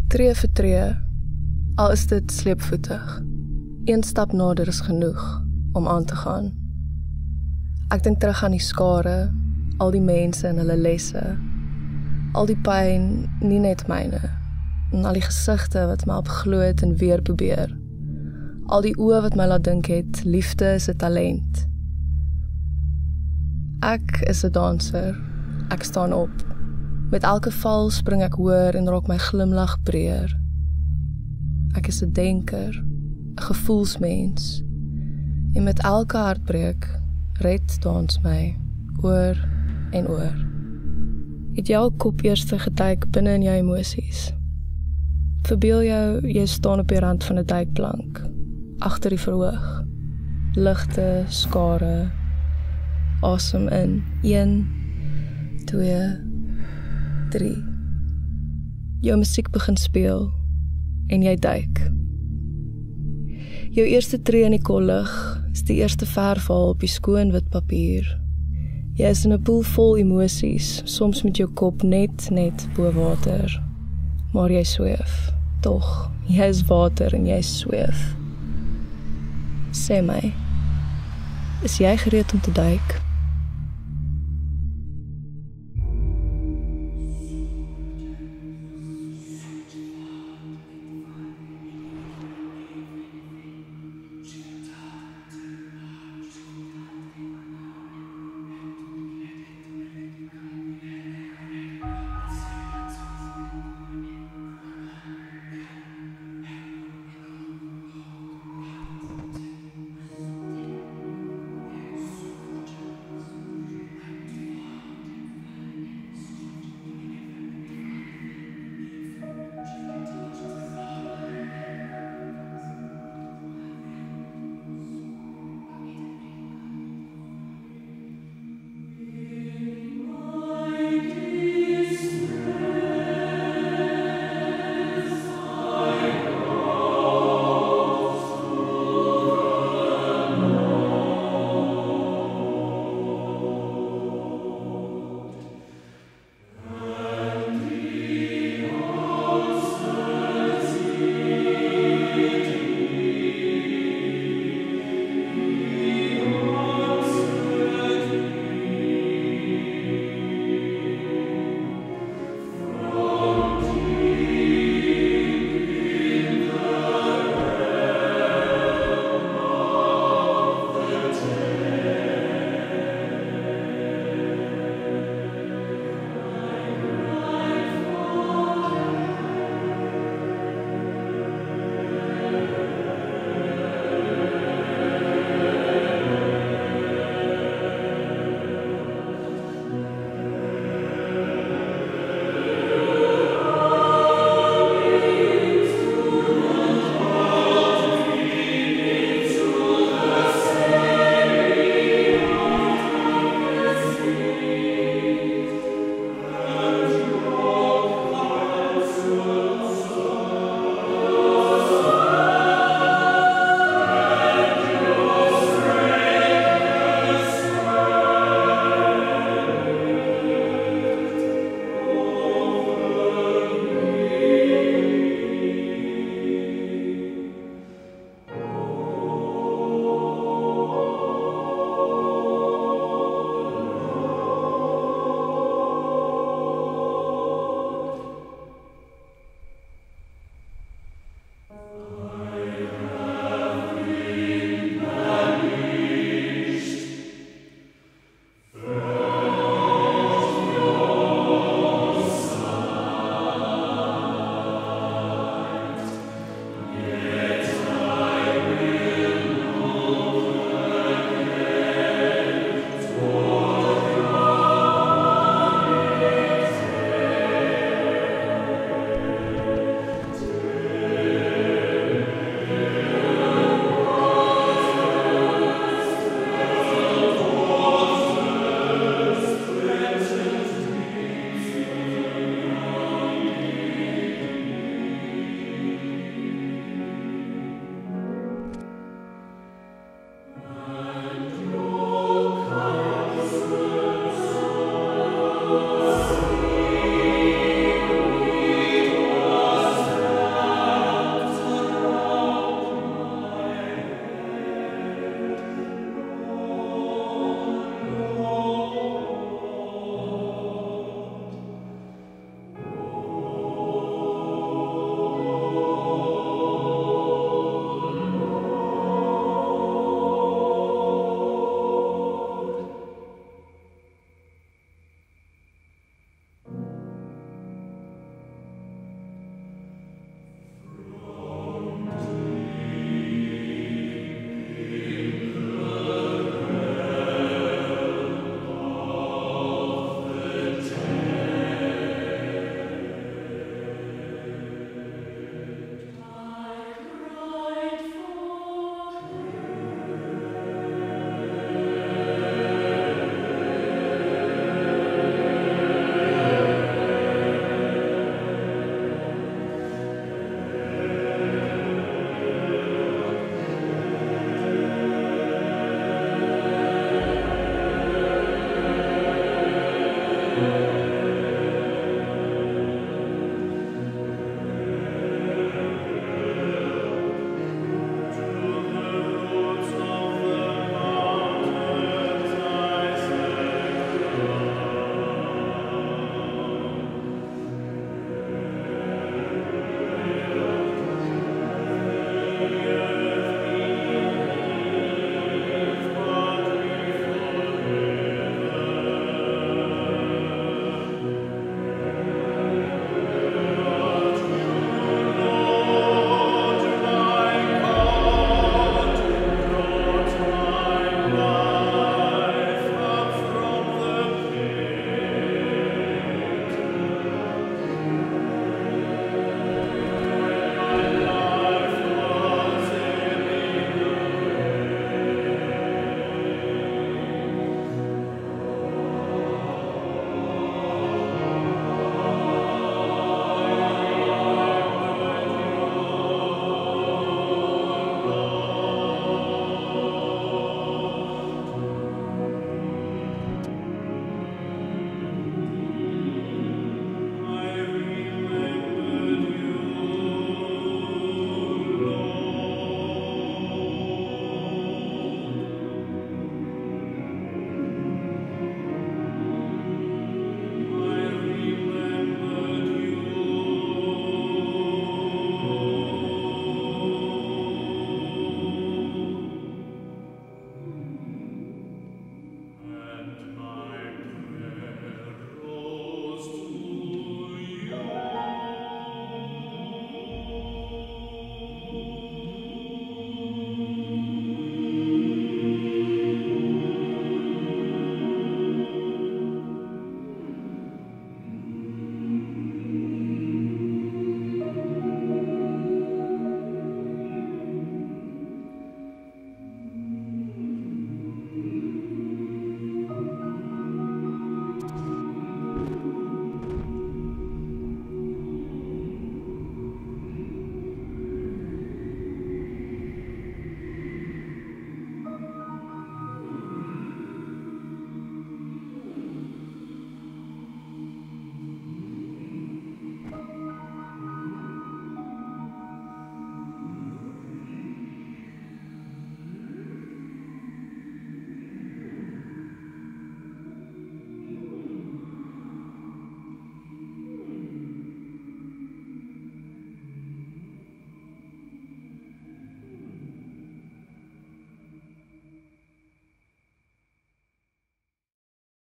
Tree vir tree, al is dit sleepvoetig. Een stap nader is genoeg om aan te gaan. Ek dink terug aan die skare, al die mense en hulle lesse, al die pyn, nie net myne, en al die gesigte wat my opglo het en weer probeer. Al die oë wat my laat dink het, liefde is 'n talent. Ek is 'n danser, ek staan op. Met elke val spring ek hoër en raak my glimlag breër. Ek is 'n denker, 'n gevoelsmens, en met elke hartbreek red dans my, oor en oor. Het jou kop eers geduik binne in jou emosies? Verbeel jou, jy staan op die rand van 'n duikplank, agter die verhoog. Ligte, skare, asem in, 1, 2, 3. Jou musiek begin speel, en jy duik. Jou eerste tree in die kollig is die eerste verval op die skoon wit papier. Jy is in 'n poel vol emosies, soms met jou kop net bo water. Maar jy sweef, tog, jy is water en jy sweef. Sê my, is jy gereed om te duik? Alleluia.